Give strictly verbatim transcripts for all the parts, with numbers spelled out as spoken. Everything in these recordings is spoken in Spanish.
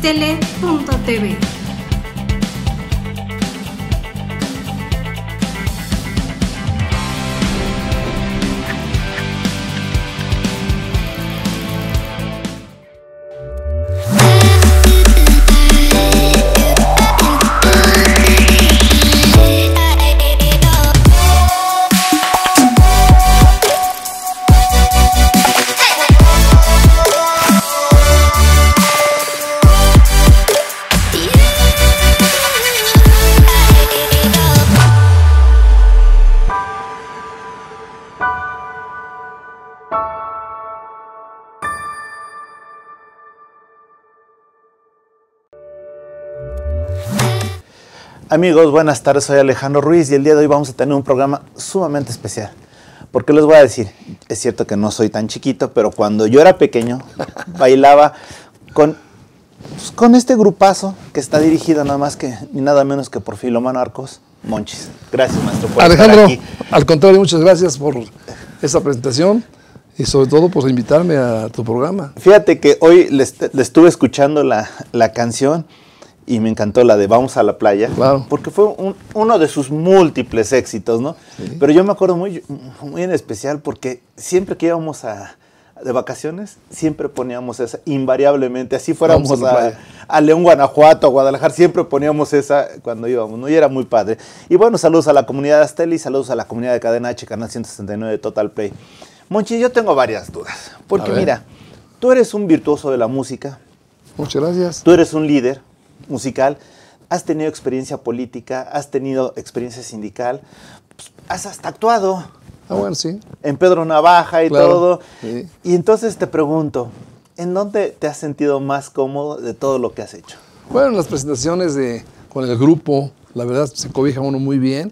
tele punto t v. Amigos, buenas tardes, soy Alejandro Ruiz y el día de hoy vamos a tener un programa sumamente especial. Porque les voy a decir, es cierto que no soy tan chiquito, pero cuando yo era pequeño bailaba con, pues, con este grupazo que está dirigido nada más que ni nada menos que por Filomeno Arcos Monchis. Gracias, maestro, por Alejandro, estar aquí. Al contrario, muchas gracias por esta presentación y sobre todo por invitarme a tu programa. Fíjate que hoy le, le estuve escuchando la, la canción y me encantó la de Vamos a la playa, claro, porque fue un, uno de sus múltiples éxitos, ¿no? Sí. Pero yo me acuerdo muy, muy en especial porque siempre que íbamos a, de vacaciones, siempre poníamos esa, invariablemente, así fuéramos a, a, a León, Guanajuato, a Guadalajara, siempre poníamos esa cuando íbamos, ¿no? Y era muy padre. Y bueno, saludos a la comunidad de Asteli, saludos a la comunidad de Cadena H, Canal ciento sesenta y nueve de Total Play. Monchi, yo tengo varias dudas, porque mira, tú eres un virtuoso de la música. Muchas gracias. Tú eres un líder musical, has tenido experiencia política, has tenido experiencia sindical, pues, has hasta actuado. Ah, bueno, sí. En Pedro Navaja y claro, todo. Sí. Y entonces te pregunto, ¿en dónde te has sentido más cómodo de todo lo que has hecho? Bueno, las presentaciones de, con el grupo, la verdad se cobija uno muy bien.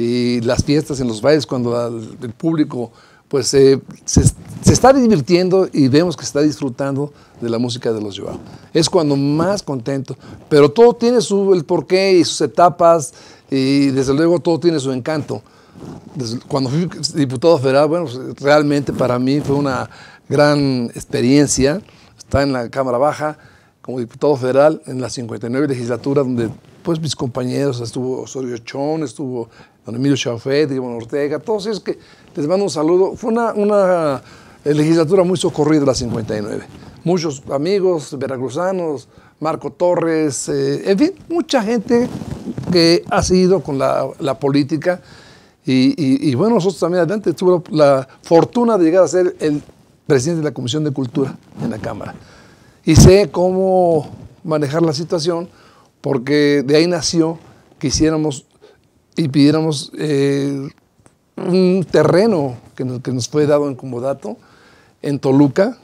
Y las fiestas en los bailes, cuando la, el público pues eh, se, se está divirtiendo y vemos que se está disfrutando de la música de los Joao. Es cuando más contento, pero todo tiene su, el porqué y sus etapas y desde luego todo tiene su encanto. Desde, cuando fui diputado federal, bueno, pues, realmente para mí fue una gran experiencia estar en la Cámara Baja como diputado federal en la cincuenta y nueve legislatura, donde pues mis compañeros, estuvo Osorio Chón, estuvo don Emilio Chaufet, Iván Ortega, todos ellos que les mando un saludo. Fue una, una legislatura muy socorrida la cincuenta y nueve. Muchos amigos veracruzanos, Marco Torres, eh, en fin, mucha gente que ha seguido con la, la política y, y, y bueno, nosotros también adelante tuve la fortuna de llegar a ser el presidente de la Comisión de Cultura en la Cámara. Y sé cómo manejar la situación porque de ahí nació que hiciéramos y pidiéramos eh, un terreno que nos, que nos fue dado en comodato en Toluca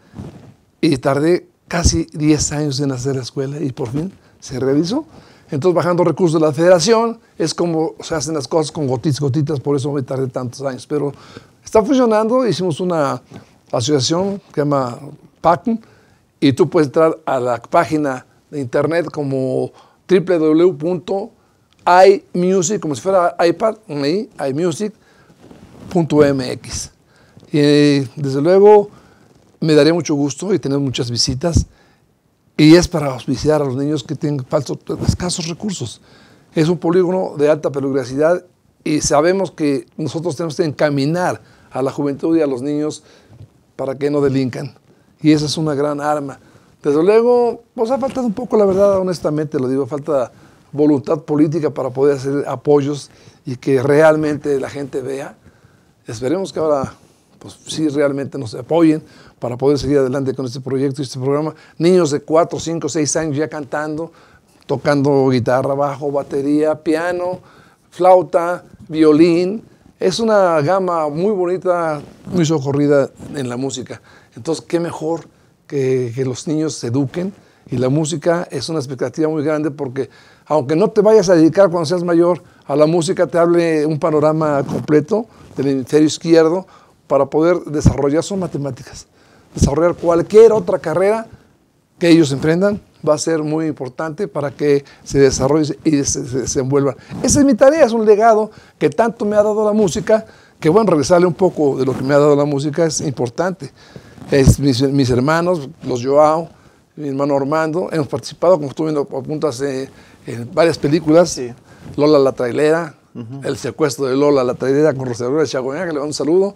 y tardé casi diez años en hacer la escuela y por fin se realizó. Entonces, bajando recursos de la federación, es como se hacen las cosas con gotitas, gotitas, por eso me tardé tantos años. Pero está funcionando, hicimos una asociación que se llama P A C M y tú puedes entrar a la página de internet como doble u doble u doble u punto iMusic, como si fuera iPad, ahí, iMusic punto m x. Y desde luego me daría mucho gusto y tener muchas visitas y es para auspiciar a los niños que tienen falsos, escasos recursos. Es un polígono de alta peligrosidad y sabemos que nosotros tenemos que encaminar a la juventud y a los niños para que no delincan. Y esa es una gran arma. Desde luego, pues ha faltado un poco, la verdad, honestamente lo digo, falta voluntad política para poder hacer apoyos y que realmente la gente vea. Esperemos que ahora, pues sí, realmente nos apoyen para poder seguir adelante con este proyecto y este programa. Niños de cuatro, cinco, seis años ya cantando, tocando guitarra, bajo, batería, piano, flauta, violín. Es una gama muy bonita, muy socorrida en la música. Entonces, qué mejor que, que los niños se eduquen y la música es una expectativa muy grande porque aunque no te vayas a dedicar cuando seas mayor a la música, te hable un panorama completo del hemisferio izquierdo para poder desarrollar sus matemáticas, desarrollar cualquier otra carrera que ellos emprendan va a ser muy importante para que se desarrolle y se, se, se envuelvan. Esa es mi tarea, es un legado que tanto me ha dado la música, que bueno, regresarle un poco de lo que me ha dado la música es importante. Es mis, mis hermanos, los Joao, mi hermano Armando. Hemos participado, como tú viendo, apuntas, eh, en varias películas. Sí. Lola la trailera, uh-huh. El secuestro de Lola la trailera con Rosario de Chagoña, que le mando un saludo.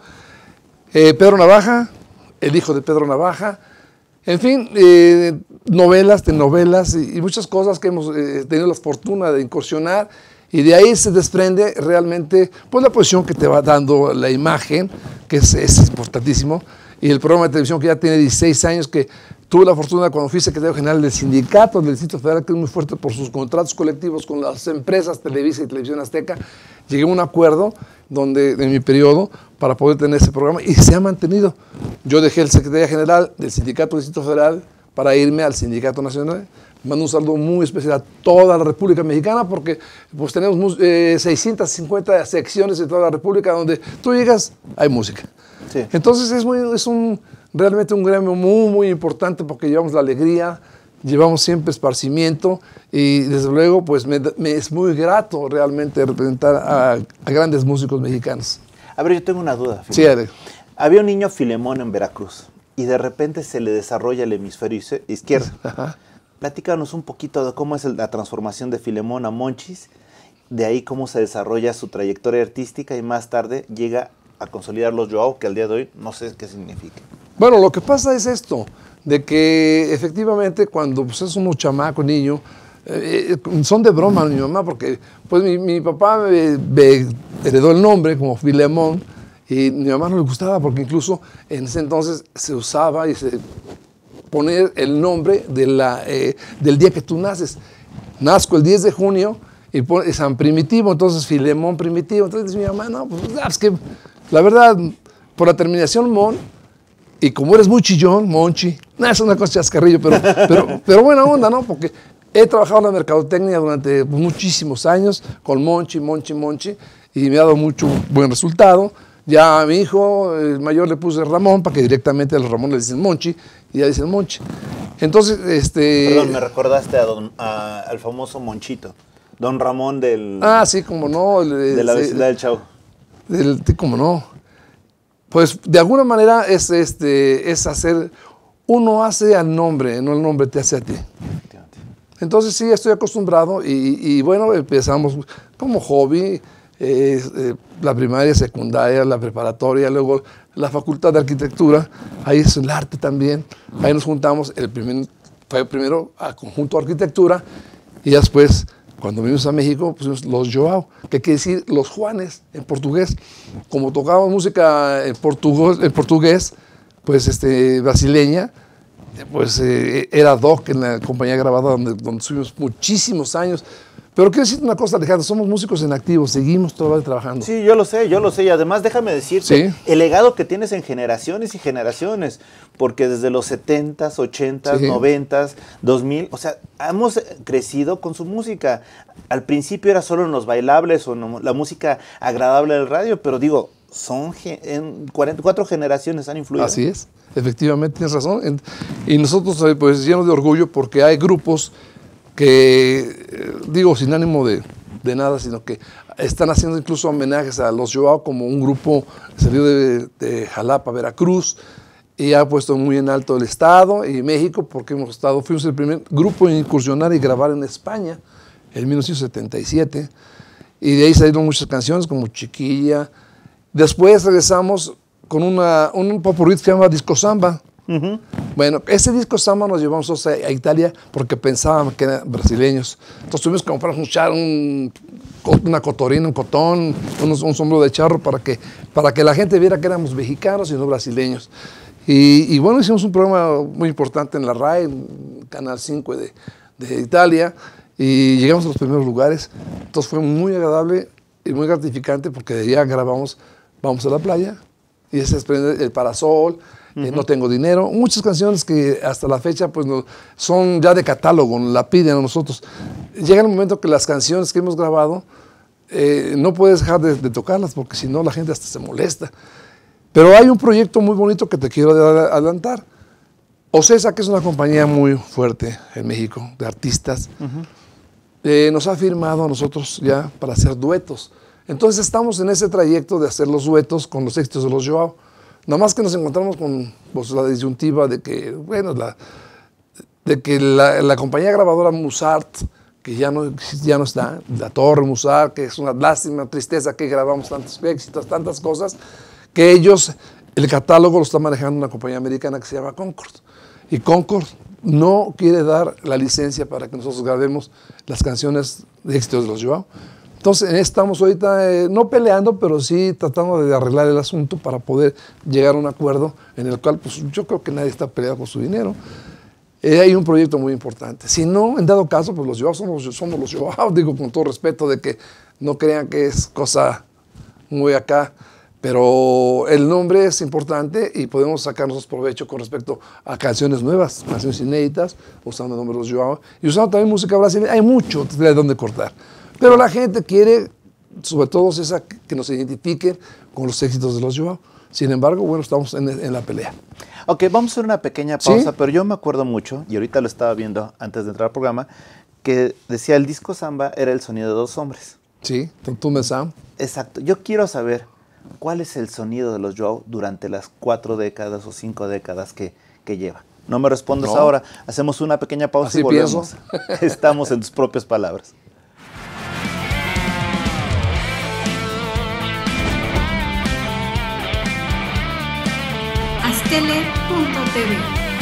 Eh, Pedro Navaja, el hijo de Pedro Navaja. En fin, eh, novelas, telenovelas y, y muchas cosas que hemos eh, tenido la fortuna de incursionar. Y de ahí se desprende realmente pues, la posición que te va dando la imagen, que es, es importantísimo. Y el programa de televisión que ya tiene dieciséis años, que tuve la fortuna cuando fui secretario general del sindicato del Distrito Federal, que es muy fuerte por sus contratos colectivos con las empresas Televisa y Televisión Azteca, llegué a un acuerdo donde, en mi periodo para poder tener ese programa y se ha mantenido. Yo dejé el secretario general del sindicato del Distrito Federal para irme al sindicato nacional. Mando un saludo muy especial a toda la República Mexicana porque pues, tenemos eh, seiscientas cincuenta secciones en toda la República donde tú llegas, hay música. Sí. Entonces es, muy, es un, realmente un gremio muy, muy importante porque llevamos la alegría, llevamos siempre esparcimiento y desde luego pues me, me es muy grato realmente representar a, a grandes músicos mexicanos. A ver, yo tengo una duda. Sí, Ade. Había un niño Filemón en Veracruz y de repente se le desarrolla el hemisferio izquierdo. Ajá. Platícanos un poquito de cómo es la transformación de Filemón a Monchis, de ahí cómo se desarrolla su trayectoria artística y más tarde llega a consolidar los Joao, que al día de hoy no sé qué significa. Bueno, lo que pasa es esto, de que efectivamente cuando pues, es un chamaco, niño, eh, son de broma mi mamá, porque pues mi, mi papá me, me heredó el nombre como Filemón y mi mamá no le gustaba porque incluso en ese entonces se usaba y se poner el nombre de la, eh, del día que tú naces. Nazco el diez de junio y pone San Primitivo, entonces Filemón Primitivo. Entonces dice mi mamá, no, pues es que la verdad, por la terminación Mon, y como eres muy chillón, Monchi, no, es una cosa chascarrillo, pero, pero, pero buena onda, ¿no? Porque he trabajado en la mercadotecnia durante muchísimos años con Monchi, Monchi, Monchi, y me ha dado mucho buen resultado. Ya a mi hijo, el mayor, le puse Ramón, para que directamente a los Ramón le dicen Monchi, y ya dicen Monchi. Entonces, este... Perdón, me recordaste a don, a, al famoso Monchito, don Ramón del... Ah, sí, como no. El, de la vecindad del Chavo. Del, como no. Pues, de alguna manera, es, este, es hacer... Uno hace al nombre, no el nombre te hace a ti. Entonces, sí, estoy acostumbrado, y, y bueno, empezamos como hobby... Eh, eh, la primaria, secundaria, la preparatoria, luego la facultad de arquitectura, ahí es el arte también, ahí nos juntamos, el primer, fue primero a conjunto de arquitectura y después cuando vinimos a México pusimos los Joao, que quiere decir los Juanes en portugués. Como tocábamos música en portugués, en portugués pues este, brasileña, pues eh, era Doc en la compañía grabadora donde, donde estuvimos muchísimos años. Pero quiero decirte una cosa, Alejandro, somos músicos en activo, seguimos todavía trabajando. Sí, yo lo sé, yo lo sé. Y además déjame decirte, ¿sí? El legado que tienes en generaciones y generaciones, porque desde los setentas, ochentas, sí. noventas, dos mil, o sea, hemos crecido con su música. Al principio era solo en los bailables o no, la música agradable del radio, pero digo, son en cuarenta y cuatro generaciones han influido. Así es, efectivamente tienes razón. Y nosotros pues llenos de orgullo porque hay grupos que, digo, sin ánimo de, de nada, sino que están haciendo incluso homenajes a los Joao como un grupo salió de, de Jalapa, Veracruz, y ha puesto muy en alto el Estado y México, porque hemos estado, fuimos el primer grupo en incursionar y grabar en España en mil novecientos setenta y siete, y de ahí salieron muchas canciones como Chiquilla. Después regresamos con una, un popurrí que se llama Disco Samba. Uh-huh. Bueno, ese disco Samba nos llevamos a, a Italia porque pensábamos que eran brasileños. Entonces tuvimos que comprar un char, un, una cotorina, un cotón, un, un sombrero de charro para que, para que la gente viera que éramos mexicanos y no brasileños. Y, y bueno, hicimos un programa muy importante en la R A E, en Canal cinco de, de Italia, y llegamos a los primeros lugares. Entonces fue muy agradable y muy gratificante porque de allá grabamos Vamos a la playa y se desprende El Parasol. Uh-huh. eh, No tengo dinero, muchas canciones que hasta la fecha pues no, son ya de catálogo, la piden a nosotros. Llega el momento que las canciones que hemos grabado eh, no puedes dejar de, de tocarlas porque si no la gente hasta se molesta. Pero hay un proyecto muy bonito que te quiero adelantar. Ocesa, que es una compañía muy fuerte en México de artistas, uh-huh. eh, nos ha firmado a nosotros ya para hacer duetos. Entonces estamos en ese trayecto de hacer los duetos con los éxitos de los Joao. Nada más que nos encontramos con pues, la disyuntiva de que, bueno, la, de que la, la compañía grabadora Musart, que ya no, ya no está, la Torre Musart, que es una lástima, tristeza que grabamos tantos éxitos, tantas cosas, que ellos, el catálogo lo está manejando una compañía americana que se llama Concord. Y Concord no quiere dar la licencia para que nosotros grabemos las canciones de éxitos de los Joao. Entonces estamos ahorita eh, no peleando, pero sí tratando de arreglar el asunto para poder llegar a un acuerdo en el cual pues, yo creo que nadie está peleado con su dinero. Eh, hay un proyecto muy importante. Si no, en dado caso, pues los Joao somos, somos los Joao, digo con todo respeto de que no crean que es cosa muy acá, pero el nombre es importante y podemos sacarnos provecho con respecto a canciones nuevas, canciones inéditas, usando el nombre de los Joao y usando también música brasileña. Hay mucho de dónde cortar. Pero la gente quiere, sobre todo, esa, que nos identifiquen con los éxitos de los Joao. Sin embargo, bueno, estamos en, en la pelea. Ok, vamos a hacer una pequeña pausa, ¿Sí? Pero yo me acuerdo mucho, y ahorita lo estaba viendo antes de entrar al programa, que decía el disco Samba era el sonido de dos hombres. Sí, tú me Sam. Exacto. Yo quiero saber cuál es el sonido de los Joao durante las cuatro décadas o cinco décadas que, que lleva. No me respondas No. ahora. Hacemos una pequeña pausa Así y volvemos. pienso. Estamos en tus propias palabras. Astele punto t v.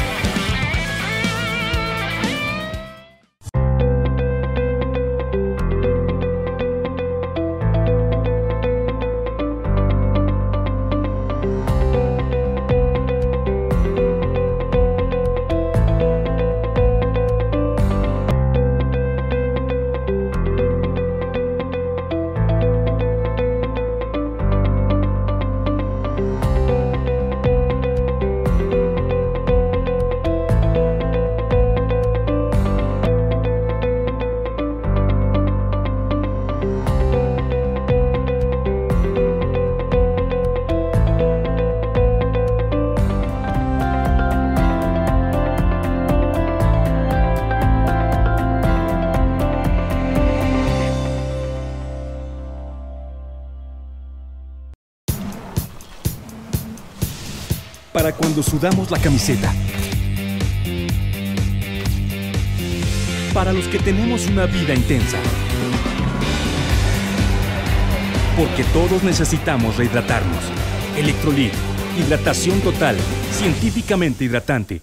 Para cuando sudamos la camiseta. Para los que tenemos una vida intensa. Porque todos necesitamos rehidratarnos. Electrolit, hidratación total, científicamente hidratante.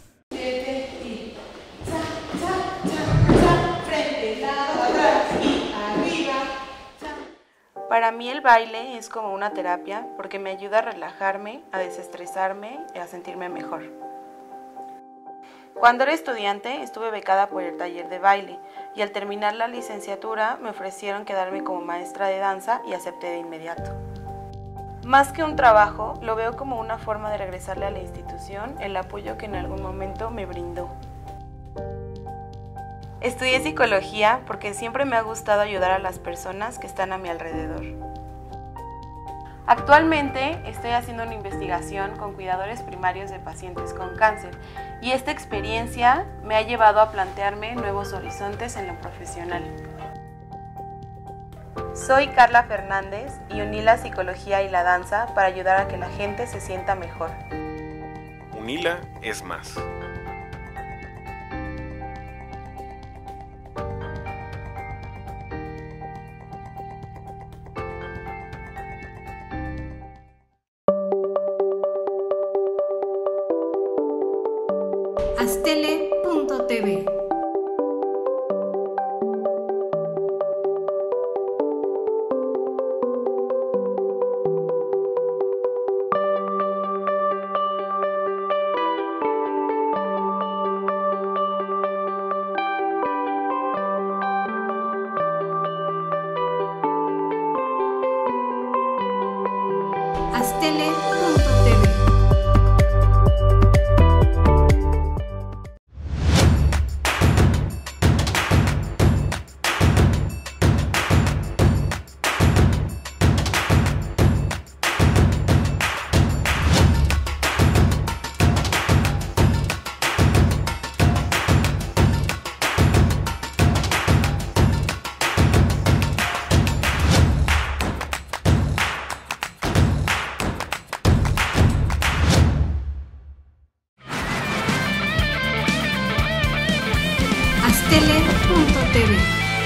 Para mí el baile es como una terapia porque me ayuda a relajarme, a desestresarme y a sentirme mejor. Cuando era estudiante estuve becada por el taller de baile y al terminar la licenciatura me ofrecieron quedarme como maestra de danza y acepté de inmediato. Más que un trabajo, lo veo como una forma de regresarle a la institución el apoyo que en algún momento me brindó. Estudié psicología porque siempre me ha gustado ayudar a las personas que están a mi alrededor. Actualmente estoy haciendo una investigación con cuidadores primarios de pacientes con cáncer y esta experiencia me ha llevado a plantearme nuevos horizontes en lo profesional. Soy Carla Fernández y uní la psicología y la danza para ayudar a que la gente se sienta mejor. Unila es más. Astele punto t v. Astele punto t v. Astele punto T V.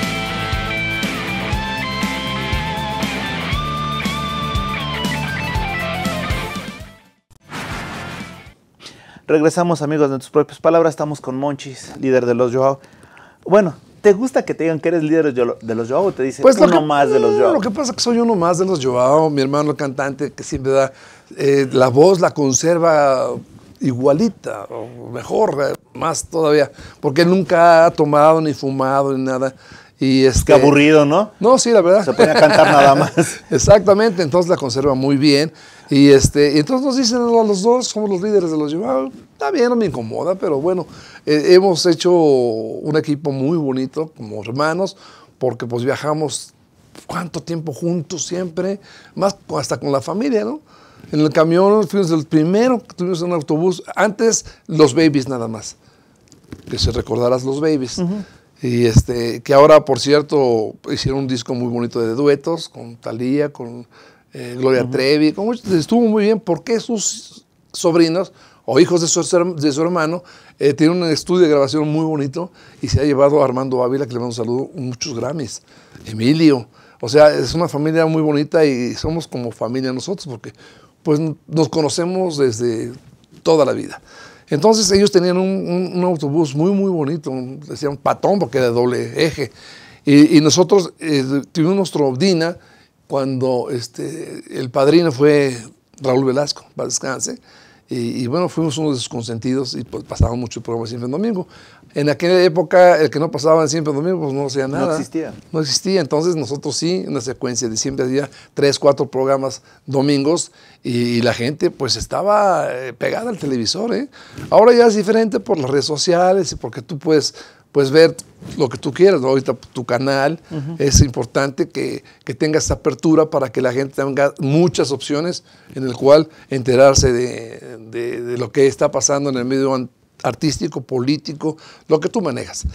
Regresamos, amigos, de tus propias palabras. Estamos con Monchis, líder de los Joao. Bueno, ¿te gusta que te digan que eres líder de los Joao o te dicen Pues uno que, más de los no, Joao? Lo que pasa es que soy uno más de los Joao. Mi hermano el cantante que siempre da eh, la voz, la conserva igualita, o mejor, eh, más todavía, porque él nunca ha tomado ni fumado ni nada. Y este, Qué aburrido, ¿no? No, sí, la verdad. Se pone a cantar nada más. Exactamente, entonces la conserva muy bien. Y este, y entonces nos dicen a los dos, somos los líderes de los Joao. Está bien, no me incomoda, pero bueno, eh, hemos hecho un equipo muy bonito como hermanos, porque pues viajamos cuánto tiempo juntos siempre, más hasta con la familia, ¿no? En el camión fuimos el primero que tuvimos en un autobús, antes los Babies nada más, que se recordarás los Babies. Uh-huh. Y este, que ahora, por cierto, hicieron un disco muy bonito de duetos con Thalía, con eh, Gloria uh-huh. Trevi, con, estuvo muy bien porque sus sobrinos o hijos de su, de su hermano eh, tienen un estudio de grabación muy bonito y se ha llevado a Armando Ávila, que le mando un saludo, muchos Grammys, Emilio, o sea, es una familia muy bonita y somos como familia nosotros porque pues nos conocemos desde toda la vida. Entonces ellos tenían un, un, un autobús muy, muy bonito, un, decían patón porque era de doble eje. Y, y nosotros eh, tuvimos nuestro Dina cuando este, el padrino fue Raúl Velasco, para descanse. Y, y bueno, fuimos unos de sus consentidos y pues, pasaban mucho el programa Siempre en Domingo. En aquella época, el que no pasaba en Siempre en Domingo, pues no hacía nada. No existía. No existía. Entonces nosotros sí, una secuencia de siempre había tres, cuatro programas domingos y, y la gente pues estaba eh, pegada al televisor. ¿eh? Ahora ya es diferente por las redes sociales y porque tú puedes pues, ver lo que tú quieras, ¿no? Ahorita tu canal, uh-huh. es importante que, que tengas esta apertura para que la gente tenga muchas opciones en el cual enterarse de, de, de lo que está pasando en el medio artístico, político, lo que tú manejas.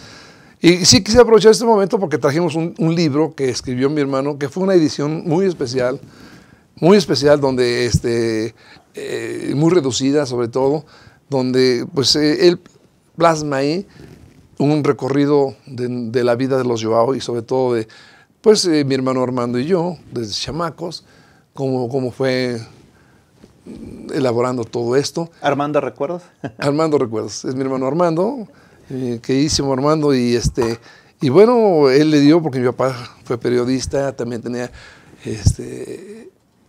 Y sí quise aprovechar este momento porque trajimos un, un libro que escribió mi hermano, que fue una edición muy especial, muy especial, donde este, eh, muy reducida sobre todo, donde pues eh, él plasma ahí un recorrido de, de la vida de los Joao y sobre todo de pues eh, mi hermano Armando y yo, desde chamacos, cómo, cómo fue elaborando todo esto. ¿Armando recuerdos? Armando recuerdos, es mi hermano Armando, eh, queridísimo Armando, y este y bueno, él le dio, porque mi papá fue periodista, también tenía, este,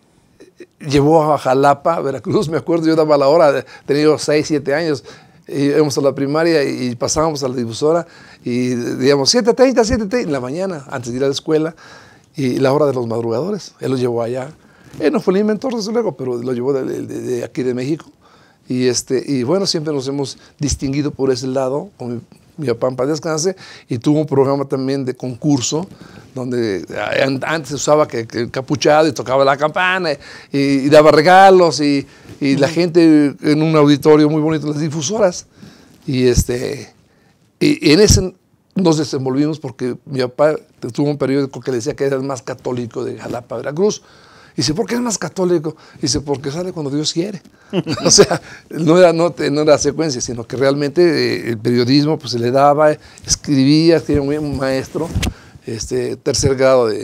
llevó a Jalapa, Veracruz, me acuerdo, yo daba la hora, tenía yo seis, siete años, íbamos a la primaria y pasábamos a la difusora y digamos siete treinta, siete treinta en la mañana, antes de ir a la escuela, y la hora de los madrugadores, él lo llevó allá. Él no fue el inventor, desde luego, pero lo llevó de, de, de aquí de México. Y, este, y bueno, siempre nos hemos distinguido por ese lado, con mi, mi papá en paz descanse, y tuvo un programa también de concurso, donde antes se usaba que, que el capuchado y tocaba la campana, y, y daba regalos, y, y la gente en un auditorio muy bonito, las difusoras. Y, este, y, y en ese nos desenvolvimos porque mi papá tuvo un periódico que le decía que era el más católico de Jalapa, Veracruz. Y dice, ¿por qué es más católico? Y dice, porque sale cuando Dios quiere. O sea, no era, no, no era secuencia, sino que realmente eh, el periodismo pues, se le daba, escribía, era un, un maestro, este, tercer grado de,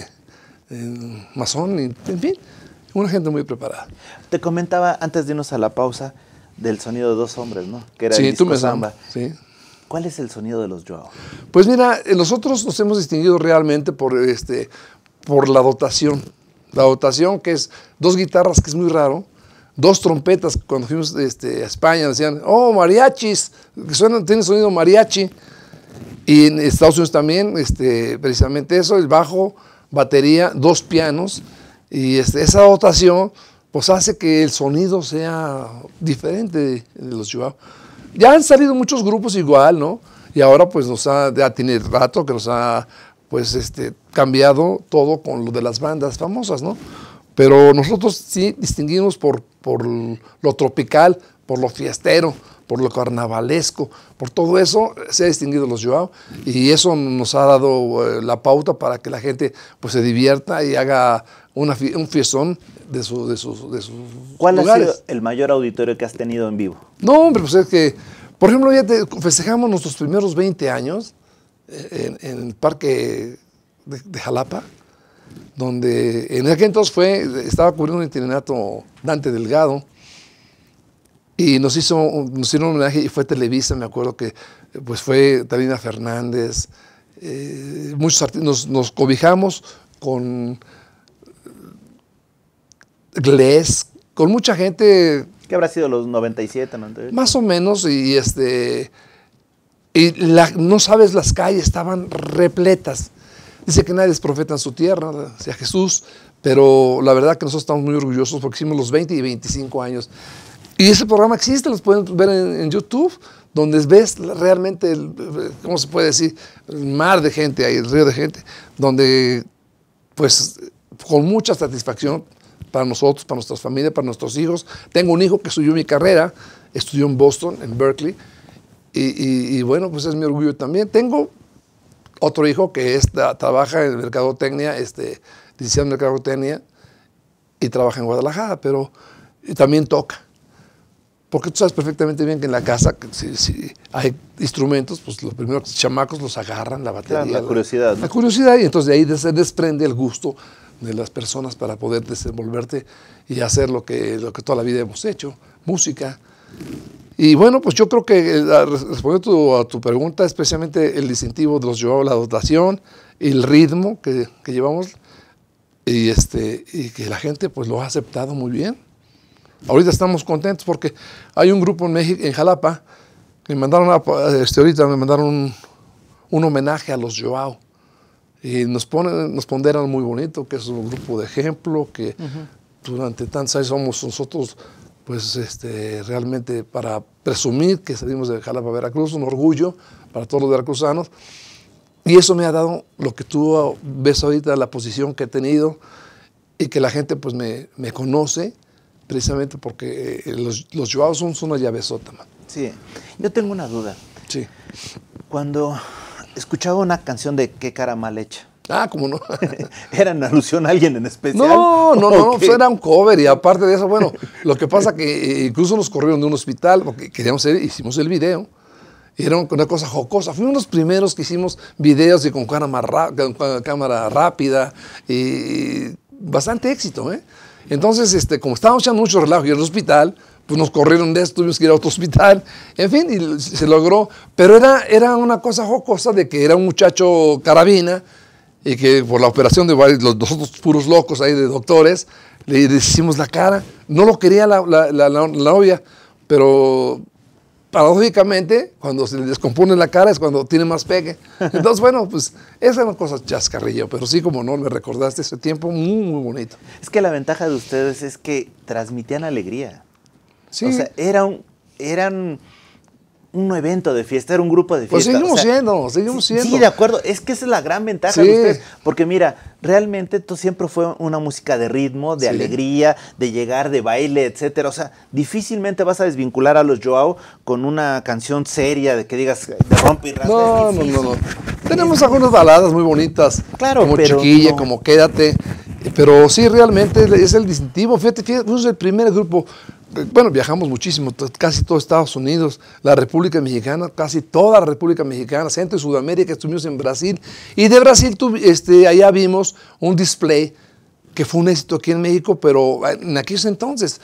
de masón, y, en fin, una gente muy preparada. Te comentaba antes de irnos a la pausa del sonido de dos hombres, ¿no? Que era sí, el disco tú me Samba. Sí. ¿Cuál es el sonido de los Joao? Pues mira, nosotros nos hemos distinguido realmente por, este, por la dotación. La dotación, que es dos guitarras, que es muy raro, dos trompetas. Cuando fuimos este, a España decían, oh, mariachis, que suenan, tienen sonido mariachi. Y en Estados Unidos también, este, precisamente eso, el bajo, batería, dos pianos. Y este, esa dotación pues hace que el sonido sea diferente de, de los Joao. Ya han salido muchos grupos igual, ¿no? Y ahora pues nos ha, ya tiene rato que nos ha pues este, cambiado todo con lo de las bandas famosas, ¿no? Pero nosotros sí distinguimos por, por lo tropical, por lo fiestero, por lo carnavalesco, por todo eso se ha distinguido los Joao y eso nos ha dado eh, la pauta para que la gente pues se divierta y haga una, un fiestón de, su, de, sus, de sus ¿Cuál lugares. ha sido el mayor auditorio que has tenido en vivo? No, hombre, pues es que, por ejemplo, ya te, festejamos nuestros primeros veinte años en, en el parque de, de Jalapa, donde en aquel entonces fue, estaba cubriendo un itinerato Dante Delgado, y nos hizo nos hicieron un homenaje, y fue Televisa, me acuerdo que pues fue Talina Fernández, eh, muchos artistas, nos, nos cobijamos con Glés, con mucha gente. ¿Qué habrá sido los noventa y siete, noventa y ocho? Más o menos, y este y la, no sabes, las calles estaban repletas. Dice que nadie es profeta en su tierra, decía Jesús, pero la verdad que nosotros estamos muy orgullosos porque hicimos los veinte y veinticinco años. Y ese programa existe, los pueden ver en, en YouTube, donde ves realmente, el, ¿cómo se puede decir? El mar de gente, ahí, el río de gente, donde, pues, con mucha satisfacción para nosotros, para nuestras familias, para nuestros hijos. Tengo un hijo que estudió mi carrera, estudió en Boston, en Berkeley, y, y, y bueno, pues es mi orgullo también. Tengo otro hijo que es, trabaja en mercadotecnia, este, licenciado en mercadotecnia, y trabaja en Guadalajara, pero también toca. Porque tú sabes perfectamente bien que en la casa, si, si hay instrumentos, pues los primeros chamacos los agarran, la batería. Claro, la curiosidad. La, la curiosidad, y entonces de ahí se desprende el gusto de las personas para poder desenvolverte y hacer lo que, lo que toda la vida hemos hecho, música. Y bueno, pues yo creo que, respondiendo tu, a tu pregunta, especialmente el distintivo de los Joao, la dotación, el ritmo que, que llevamos, y, este, y que la gente pues lo ha aceptado muy bien. Ahorita estamos contentos porque hay un grupo en México, en Jalapa, que me mandaron, a, este, ahorita me mandaron un, un homenaje a los Joao. Y nos, ponen, nos ponderan muy bonito, que es un grupo de ejemplo, que uh-huh. durante tantos años somos nosotros, pues este, realmente para presumir que salimos de Jalapa, Veracruz, un orgullo para todos los veracruzanos. Y eso me ha dado lo que tú ves ahorita, la posición que he tenido, y que la gente pues me, me conoce, precisamente porque los, los Joao son, son una llavesota, man. Sí, yo tengo una duda. Sí. Cuando escuchaba una canción de Qué cara mal hecha. Ah, ¿cómo no? ¿Era en alusión a alguien en especial? No, no, no, pues era un cover, y aparte de eso, bueno, lo que pasa que incluso nos corrieron de un hospital porque queríamos hacer, hicimos el video, y era una cosa jocosa. Fuimos los primeros que hicimos videos y con cámara, con cámara rápida, y bastante éxito, ¿eh? Entonces, este, como estábamos echando mucho relajo y en el hospital, pues nos corrieron de esto, tuvimos que ir a otro hospital, en fin, y se logró. Pero era, era una cosa jocosa de que era un muchacho carabina y que por la operación de varios, los, nosotros puros locos ahí de doctores, le deshicimos la cara. No lo quería la, la, la, la, la novia, pero paradójicamente, cuando se le descompone la cara es cuando tiene más pegue. Entonces, bueno, pues esa es una cosa chascarrillo, pero sí, como no, me recordaste ese tiempo muy, muy bonito. Es que la ventaja de ustedes es que transmitían alegría. Sí. O sea, era un, eran un evento de fiesta, era un grupo de fiesta. Pues seguimos o sea, siendo, seguimos sí, siendo. Sí, de acuerdo. Es que esa es la gran ventaja sí. de ustedes. Porque mira, realmente esto siempre fue una música de ritmo, de sí. alegría, de llegar, de baile, etcétera. O sea, difícilmente vas a desvincular a los Joao con una canción seria de que digas de rompe y rasga. No, no, no, no. Tenemos algunas baladas muy bonitas. Claro, como pero Chiquilla, no. como Quédate. Pero sí, realmente es el distintivo. Fíjate, fíjate, fuimos el primer grupo. Bueno, viajamos muchísimo, casi todo Estados Unidos, la República Mexicana, casi toda la República Mexicana, Centro y Sudamérica, estuvimos en Brasil. Y de Brasil, este, allá vimos un display que fue un éxito aquí en México, pero en aquellos entonces,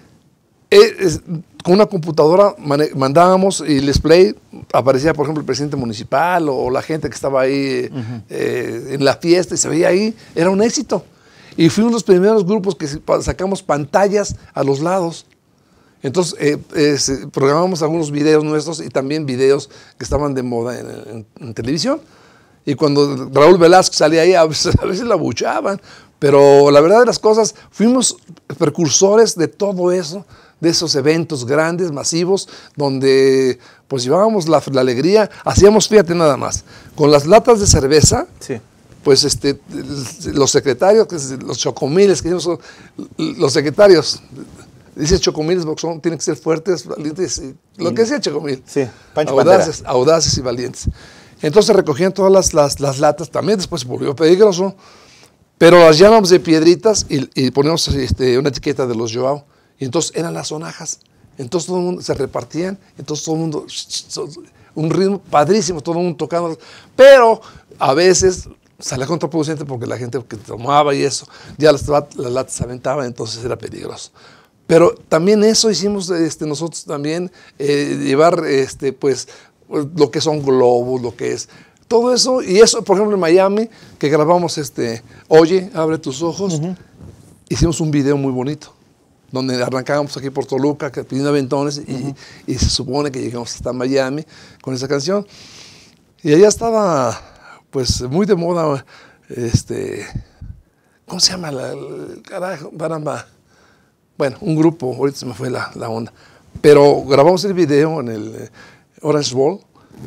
eh, es, con una computadora mandábamos y el display, aparecía, por ejemplo, el presidente municipal o la gente que estaba ahí uh-huh. eh, en la fiesta y se veía ahí, era un éxito. Y fuimos los primeros grupos que sacamos pantallas a los lados. Entonces, eh, eh, programamos algunos videos nuestros y también videos que estaban de moda en, en, en televisión. Y cuando Raúl Velasco salía ahí, a veces, a veces la abuchaban. Pero la verdad de las cosas, fuimos precursores de todo eso, de esos eventos grandes, masivos, donde pues llevábamos la, la alegría. Hacíamos, fíjate nada más, con las latas de cerveza. Sí. Pues este, los secretarios, los chocomiles, que son los secretarios, dice chocomiles porque son, tienen que ser fuertes, valientes, y lo que decía chocomil, sí, audaces, audaces y valientes. Entonces recogían todas las, las, las latas, también después se volvió peligroso, pero las llenamos de piedritas y, y poníamos este, una etiqueta de los Joao, y entonces eran las sonajas, entonces todo el mundo se repartían, entonces todo el mundo, un ritmo padrísimo, todo el mundo tocando, pero a veces salía contraproducente porque la gente que tomaba y eso, ya las, las latas se aventaban, entonces era peligroso. Pero también eso hicimos este, nosotros también, eh, llevar este, pues, lo que son globos, lo que es todo eso, y eso, por ejemplo, en Miami, que grabamos este, Oye, abre tus ojos, uh-huh. hicimos un video muy bonito, donde arrancábamos aquí por Toluca, pidiendo aventones, y, uh-huh. y se supone que llegamos hasta Miami con esa canción. Y allá estaba, pues, muy de moda, este, ¿cómo se llama? La, el carajo, caramba. Bueno, un grupo, ahorita se me fue la, la onda. Pero grabamos el video en el eh, Orange Bowl,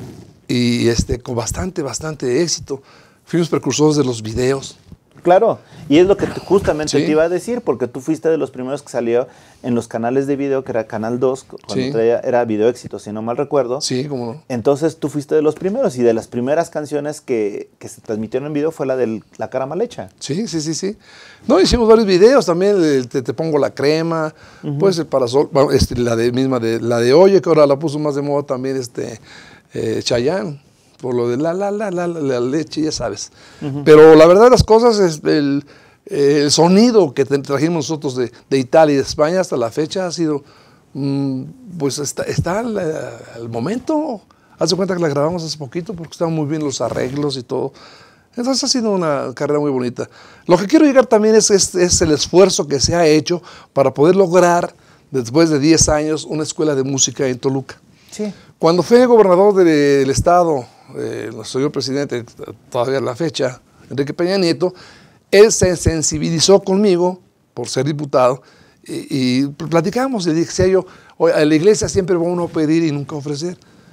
y este, con bastante, bastante éxito. Fuimos precursores de los videos. Claro, y es lo que te, justamente sí. te iba a decir, porque tú fuiste de los primeros que salió en los canales de video, que era Canal dos, cuando sí. traía, era Video Éxito, si no mal recuerdo. Sí, cómo no. Entonces tú fuiste de los primeros, y de las primeras canciones que, que se transmitieron en video fue la de La Cara Mal Hecha. Sí, sí, sí, sí. No, hicimos varios videos también, el, te, te pongo la crema, uh-huh. pues el parasol, bueno, este, la de misma de la de Oye, que ahora la puso más de moda también este eh, Chayanne, por lo de la la la la la, la leche, ya sabes. Uh-huh. Pero la verdad de las cosas es el, el sonido que trajimos nosotros de, de Italia y de España hasta la fecha ha sido, mmm, pues está, está al, al momento. Haz de cuenta que la grabamos hace poquito porque estaban muy bien los arreglos y todo. Entonces ha sido una carrera muy bonita. Lo que quiero llegar también es, es, es el esfuerzo que se ha hecho para poder lograr, después de diez años, una escuela de música en Toluca. Sí. Cuando fue gobernador de, del estado, eh, nuestro señor presidente, todavía a la fecha, Enrique Peña Nieto, él se sensibilizó conmigo por ser diputado y, y platicamos. Y decía yo, a la iglesia siempre va uno a pedir y nunca ofrecer.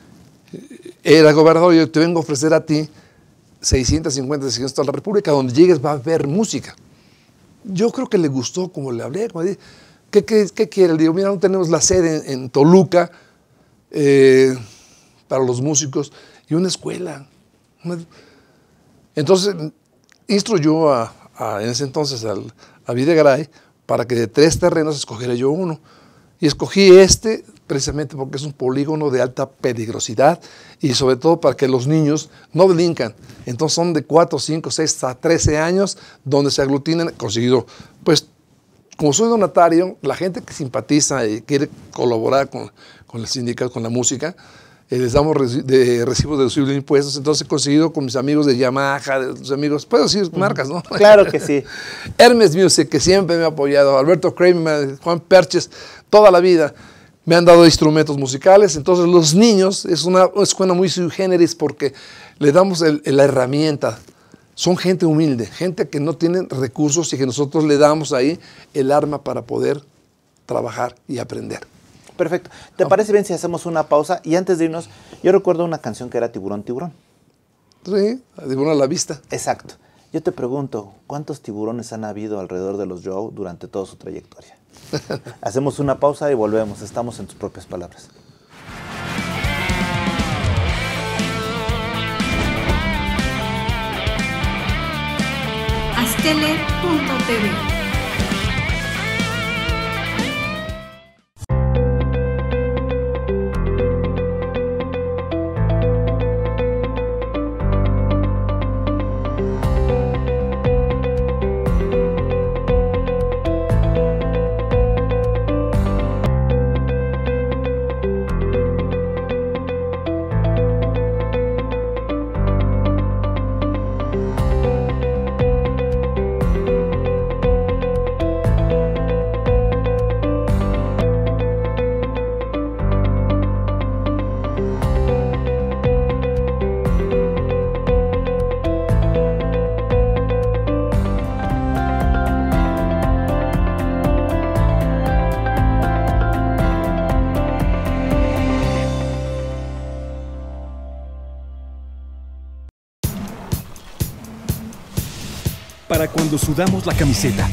Era gobernador, yo te vengo a ofrecer a ti seiscientas cincuenta secciones de toda la República, donde llegues va a haber música. Yo creo que le gustó como le hablé, como dije, ¿qué, qué, qué quiere? Le digo, mira, no tenemos la sede en, en Toluca eh, para los músicos y una escuela. Entonces, instruyó a, a, en ese entonces al, a Videgaray para que de tres terrenos escogiera yo uno. Y escogí este precisamente porque es un polígono de alta peligrosidad y sobre todo para que los niños no delincan. Entonces son de cuatro, cinco, seis hasta trece años donde se aglutinan, conseguido, pues como soy donatario, la gente que simpatiza y quiere colaborar con, con el sindicato, con la música, eh, les damos reci de recibos deducibles de impuestos. Entonces he conseguido con mis amigos de Yamaha, de tus amigos, puedo decir marcas, ¿no? Claro que sí. Hermes Music, que siempre me ha apoyado, Alberto Kramer, Juan Perches, toda la vida me han dado instrumentos musicales. Entonces los niños, es una escuela muy sui generis porque le damos el, el, la herramienta. Son gente humilde, gente que no tiene recursos y que nosotros le damos ahí el arma para poder trabajar y aprender. Perfecto. ¿Te parece bien si hacemos una pausa? Y antes de irnos, yo recuerdo una canción que era Tiburón, Tiburón. Sí, Tiburón a la vista. Exacto. Yo te pregunto, ¿cuántos tiburones han habido alrededor de los Joe durante toda su trayectoria? Hacemos una pausa y volvemos. Estamos en tus propias palabras. Astele punto T V. Para cuando sudamos la camiseta.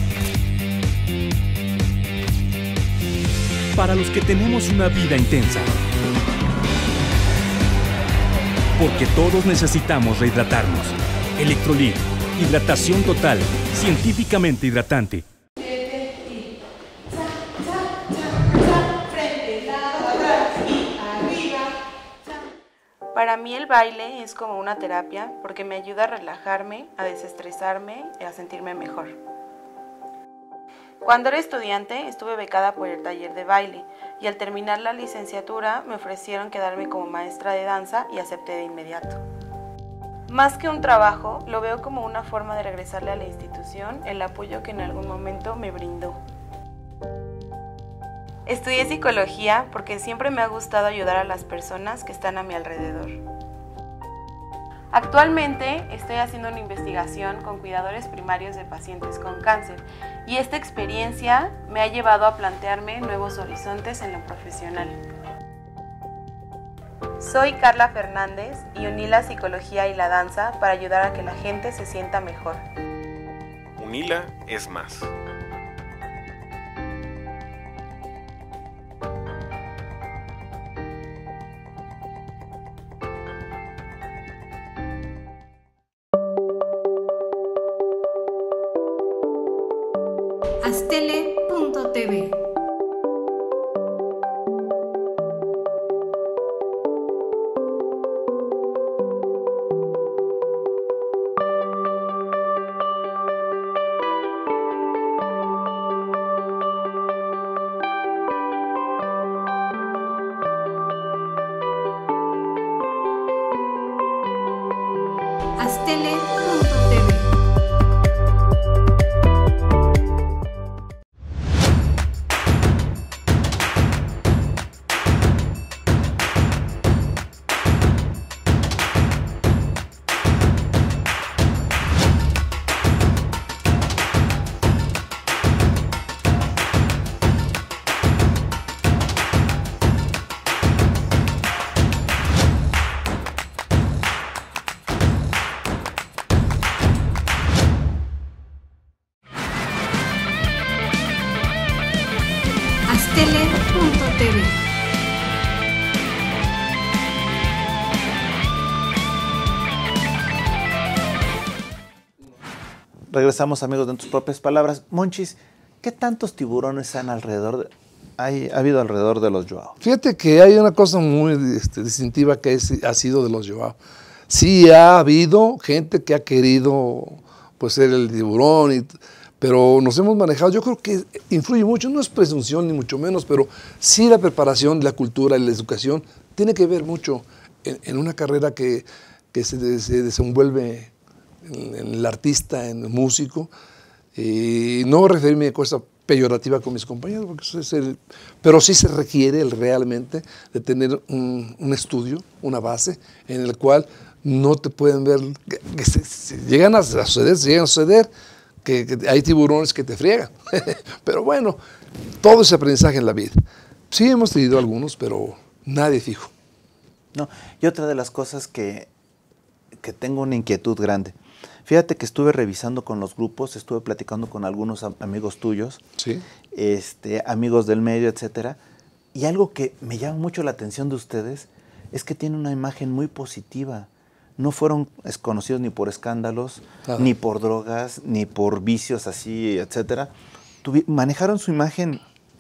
Para los que tenemos una vida intensa. Porque todos necesitamos rehidratarnos. Electrolit, hidratación total, científicamente hidratante. Para mí el baile es como una terapia porque me ayuda a relajarme, a desestresarme y a sentirme mejor. Cuando era estudiante estuve becada por el taller de baile y al terminar la licenciatura me ofrecieron quedarme como maestra de danza y acepté de inmediato. Más que un trabajo, lo veo como una forma de regresarle a la institución el apoyo que en algún momento me brindó. Estudié psicología porque siempre me ha gustado ayudar a las personas que están a mi alrededor. Actualmente estoy haciendo una investigación con cuidadores primarios de pacientes con cáncer y esta experiencia me ha llevado a plantearme nuevos horizontes en lo profesional. Soy Carla Fernández y uní la psicología y la danza para ayudar a que la gente se sienta mejor. Unila es más. Astele punto T V. Astele punto T V. Astele punto T V. Regresamos, amigos, de tus propias palabras. Monchis, ¿qué tantos tiburones han alrededor de, hay, ha habido alrededor de los Joao? Fíjate que hay una cosa muy este, distintiva que es, ha sido de los Joao. Sí ha habido gente que ha querido pues, ser el tiburón, y, pero nos hemos manejado. Yo creo que influye mucho, no es presunción ni mucho menos, pero sí la preparación, la cultura y la educación tiene que ver mucho en, en una carrera que, que se, se desenvuelve en, en el artista, en el músico. Y no referirme a cosa peyorativa con mis compañeros, porque eso es el, pero sí se requiere el, realmente de tener un, un estudio, una base, en el cual no te pueden ver, que, que se, se llegan a suceder, se llegan a suceder, que, que hay tiburones que te friegan. Pero bueno, todo ese aprendizaje en la vida. Sí hemos tenido algunos, pero nadie fijo. No, y otra de las cosas que, que tengo una inquietud grande. Fíjate que estuve revisando con los grupos, estuve platicando con algunos am amigos tuyos, ¿Sí? este, amigos del medio, etcétera. Y algo que me llama mucho la atención de ustedes es que tienen una imagen muy positiva. No fueron conocidos ni por escándalos, Ajá. ni por drogas, ni por vicios así, etcétera. Tuvi manejaron su imagen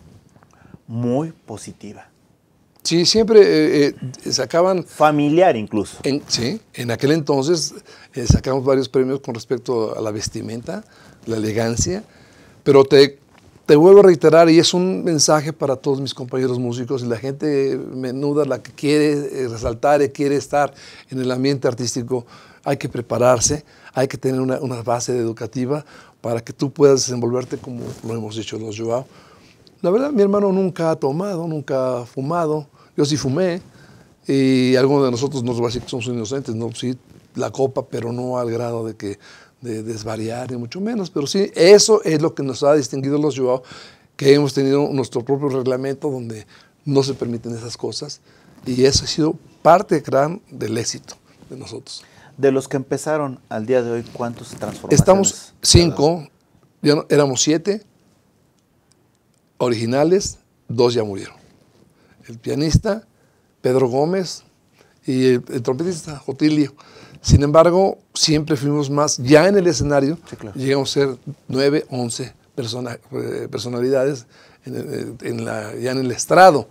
muy positiva. Sí, siempre eh, eh, sacaban... Familiar incluso. En, sí, en aquel entonces eh, sacamos varios premios con respecto a la vestimenta, la elegancia, pero te, te vuelvo a reiterar, y es un mensaje para todos mis compañeros músicos y la gente menuda, la que quiere eh, resaltar y quiere estar en el ambiente artístico, hay que prepararse, hay que tener una, una base educativa para que tú puedas desenvolverte como lo hemos dicho los Joao. La verdad, mi hermano nunca ha tomado, nunca ha fumado. Yo sí fumé, y algunos de nosotros nos va a decir que somos inocentes, no, sí, la copa, pero no al grado de que de desvariar, ni mucho menos. Pero sí, eso es lo que nos ha distinguido los Joao, que hemos tenido nuestro propio reglamento donde no se permiten esas cosas, y eso ha sido parte gran del éxito de nosotros. De los que empezaron al día de hoy, ¿cuántos transformaciones? Estamos cinco, ya no, éramos siete originales, dos ya murieron. El pianista, Pedro Gómez, y el, el trompetista, Jotilio. Sin embargo, siempre fuimos más, ya en el escenario, sí, claro. Llegamos a ser nueve, once persona, eh, personalidades en, en la, ya en el estrado.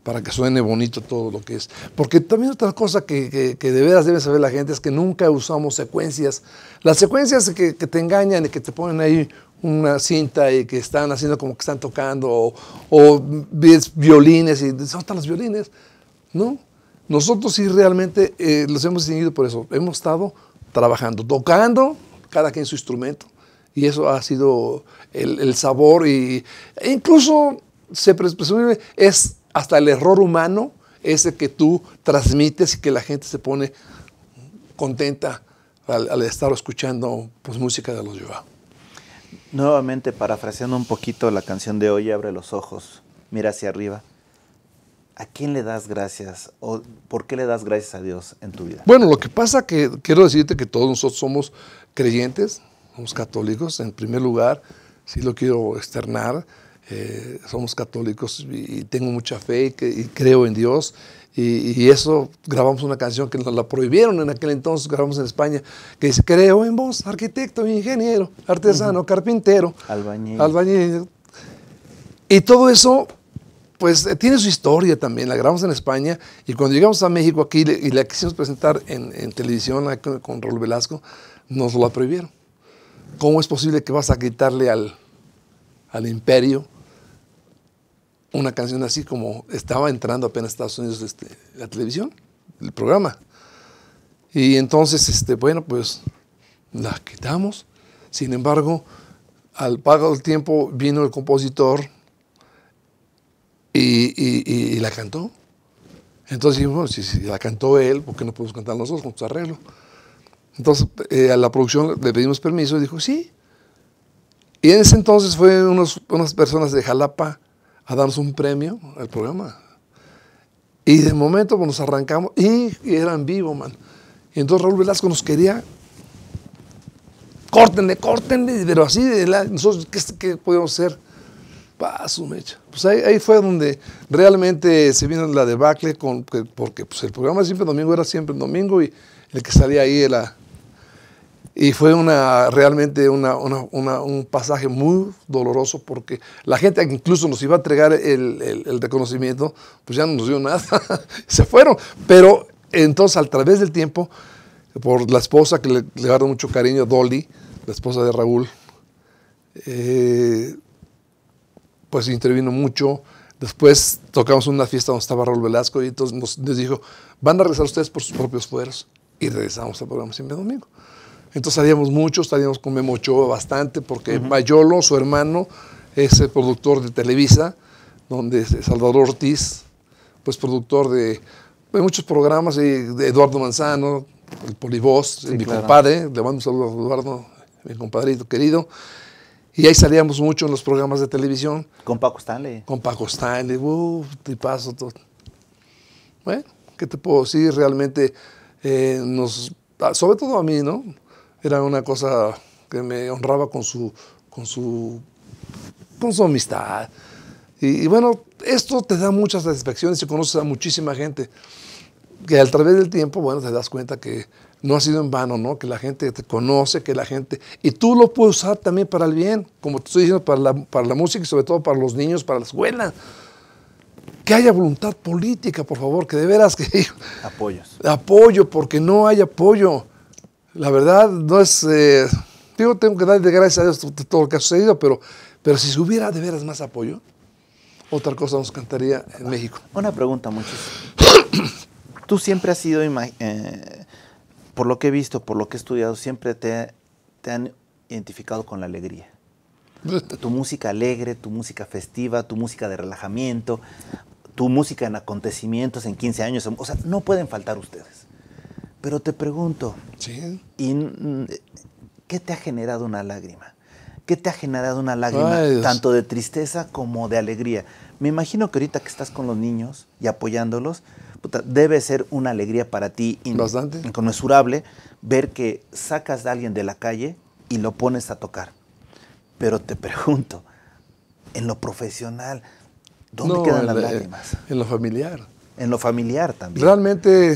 para que suene bonito todo lo que es. Porque también otra cosa que, que, que de veras debe saber la gente es que nunca usamos secuencias. Las secuencias que, que te engañan y que te ponen ahí una cinta y que están haciendo como que están tocando, o, o ves violines y ¿dónde están los violines? No, nosotros sí realmente eh, los hemos distinguido por eso. Hemos estado trabajando, tocando, cada quien su instrumento, y eso ha sido el, el sabor, y e incluso se presume es hasta el error humano ese que tú transmites y que la gente se pone contenta al, al estar escuchando pues, música de los Joao. Nuevamente, parafraseando un poquito la canción de Hoy, abre los ojos, mira hacia arriba. ¿A quién le das gracias o por qué le das gracias a Dios en tu vida? Bueno, lo que pasa que quiero decirte que todos nosotros somos creyentes, somos católicos en primer lugar, sí lo quiero externar. Eh, somos católicos y, y tengo mucha fe y, que, y creo en Dios, y, y eso grabamos una canción que nos la prohibieron en aquel entonces, grabamos en España, que dice: creo en vos, arquitecto, ingeniero, artesano, uh-huh. carpintero, albañil. albañil. Y todo eso pues tiene su historia también. La grabamos en España, y cuando llegamos a México aquí y la quisimos presentar en, en televisión con, con Raúl Velasco, nos la prohibieron. ¿Cómo es posible que vas a gritarle al, al imperio una canción así? Como estaba entrando apenas a Estados Unidos este, la televisión, el programa? Y entonces, este, bueno, pues la quitamos. Sin embargo, al paso del tiempo vino el compositor y, y, y, y la cantó. Entonces dijimos, bueno, si, si la cantó él, ¿por qué no podemos cantar nosotros con su arreglo? Entonces eh, a la producción le pedimos permiso y dijo sí. Y en ese entonces fue unos, unas personas de Jalapa a darnos un premio al programa. Y de momento pues, nos arrancamos y, y era en vivo, man. Y entonces Raúl Velasco nos quería, córtenle, córtenle, pero así, de la, nosotros, ¿qué, qué podíamos hacer? Pa, su mecha. Pues ahí, ahí fue donde realmente se vino la debacle, con, porque pues, el programa Siempre Domingo era siempre el domingo, y el que salía ahí era... Y fue una, realmente una, una, una, un pasaje muy doloroso, porque la gente que incluso nos iba a entregar el, el, el reconocimiento, pues ya no nos dio nada, se fueron. Pero entonces, a través del tiempo, por la esposa que le, le guardo mucho cariño, Dolly, la esposa de Raúl, eh, pues intervino mucho. Después tocamos una fiesta donde estaba Raúl Velasco, y entonces nos, nos dijo, van a regresar ustedes por sus propios fueros. Y regresamos al programa Siempre Domingo. Entonces salíamos mucho, salíamos con Memo Ochoa bastante, porque uh-huh. Mayolo, su hermano, es el productor de Televisa, donde Salvador Ortiz, pues productor de, de muchos programas, y de Eduardo Manzano, el Polivoz, sí, mi claro. compadre, le mando un saludo a Eduardo, mi compadrito querido. Y ahí salíamos mucho en los programas de televisión. ¿Con Paco Stanley? Con Paco Stanley, uh, tipazo, todo. Bueno, ¿qué te puedo decir? Realmente eh, nos, sobre todo a mí, ¿no? Era una cosa que me honraba con su, con su, con su amistad. Y, y bueno, esto te da muchas satisfacciones y conoces a muchísima gente que a través del tiempo, bueno, te das cuenta que no ha sido en vano, ¿no? Que la gente te conoce, que la gente... Y tú lo puedes usar también para el bien, como te estoy diciendo, para la, para la música y sobre todo para los niños, para la escuela. Que haya voluntad política, por favor, que de veras que... Apoyos. Apoyo, porque no hay apoyo. La verdad, no es... Eh, digo, tengo que darle gracias a Dios de todo lo que ha sucedido, pero, pero si hubiera de veras más apoyo, otra cosa nos cantaría en México. Una pregunta, muchísimo. Tú siempre has sido, eh, por lo que he visto, por lo que he estudiado, siempre te, te han identificado con la alegría. Tu música alegre, tu música festiva, tu música de relajamiento, tu música en acontecimientos, en quince años, o sea, no pueden faltar ustedes. Pero te pregunto, ¿sí? ¿y, ¿qué te ha generado una lágrima? ¿Qué te ha generado una lágrima, Ay, tanto de tristeza como de alegría? Me imagino que ahorita que estás con los niños y apoyándolos, puta, debe ser una alegría para ti in, inconmensurable ver que sacas a alguien de la calle y lo pones a tocar. Pero te pregunto, en lo profesional, ¿dónde no, quedan las en, lágrimas? En lo familiar. En lo familiar también. Realmente,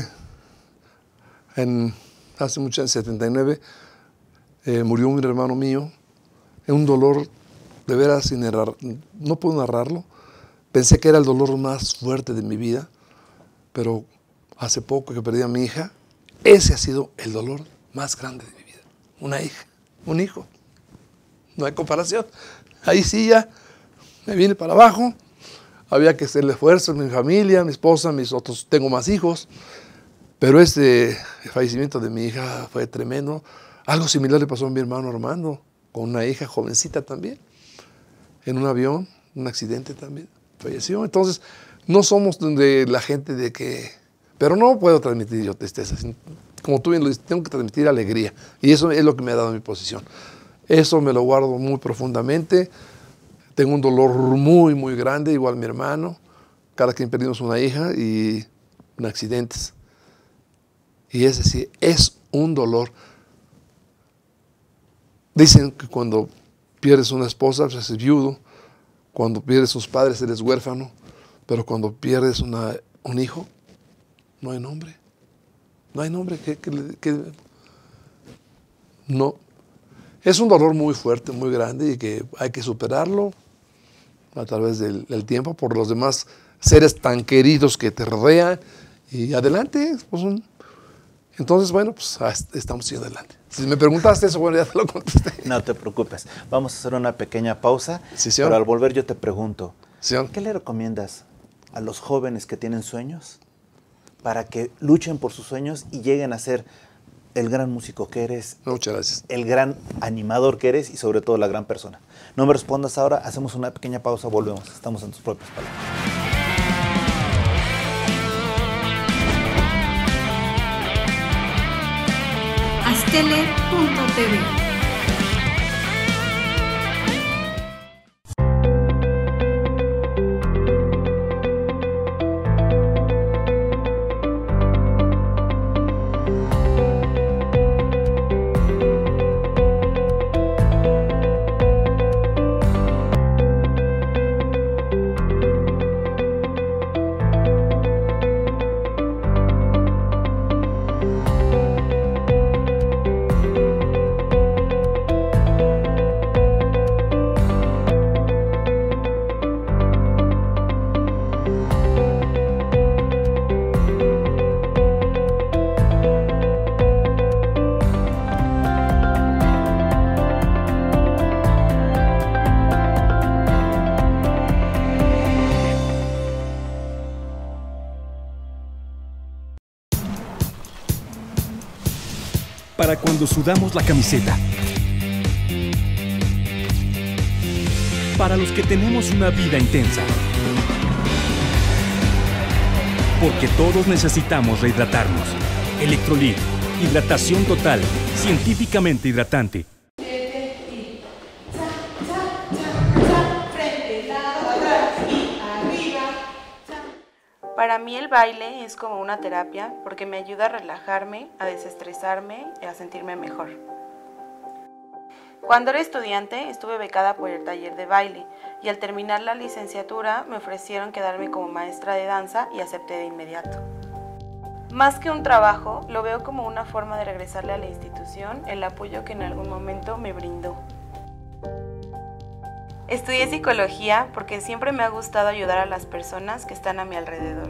en, hace mucho, en setenta y nueve, eh, murió un hermano mío, en un dolor de veras sin narrar, no puedo narrarlo, pensé que era el dolor más fuerte de mi vida, pero hace poco que perdí a mi hija, ese ha sido el dolor más grande de mi vida. Una hija, un hijo. No hay comparación. Ahí sí ya me vine para abajo. Había que hacerle esfuerzo en mi familia, mi esposa, mis otros, tengo más hijos. Pero este el fallecimiento de mi hija fue tremendo. Algo similar le pasó a mi hermano Armando, con una hija jovencita también, en un avión, un accidente también, falleció. Entonces, no somos de la gente de que... Pero no puedo transmitir yo tristeza. Como tú bien lo dices, tengo que transmitir alegría. Y eso es lo que me ha dado mi posición. Eso me lo guardo muy profundamente. Tengo un dolor muy, muy grande, igual mi hermano. Cada quien perdimos una hija y en accidentes. Y ese sí, es un dolor. Dicen que cuando pierdes una esposa, pues eres viudo. Cuando pierdes sus padres, eres huérfano. Pero cuando pierdes una, un hijo, no hay nombre. No hay nombre que, que, que... No. Es un dolor muy fuerte, muy grande y que hay que superarlo a través del, del tiempo por los demás seres tan queridos que te rodean. Y adelante, pues un... Entonces, bueno, pues estamos siguiendo adelante. Si me preguntaste eso, bueno, ya te lo contesté. No te preocupes. Vamos a hacer una pequeña pausa. Sí, señor. Pero al volver yo te pregunto, señor, ¿qué le recomiendas a los jóvenes que tienen sueños para que luchen por sus sueños y lleguen a ser el gran músico que eres? Muchas gracias. El gran animador que eres y sobre todo la gran persona. No me respondas ahora, hacemos una pequeña pausa, volvemos. Estamos en tus propias palabras. Astele punto T V. Para cuando sudamos la camiseta. Para los que tenemos una vida intensa. Porque todos necesitamos rehidratarnos. Electrolit, hidratación total, científicamente hidratante. Para mí el baile es como una terapia porque me ayuda a relajarme, a desestresarme y a sentirme mejor. Cuando era estudiante estuve becada por el taller de baile y al terminar la licenciatura me ofrecieron quedarme como maestra de danza y acepté de inmediato. Más que un trabajo, lo veo como una forma de regresarle a la institución el apoyo que en algún momento me brindó. Estudié psicología porque siempre me ha gustado ayudar a las personas que están a mi alrededor.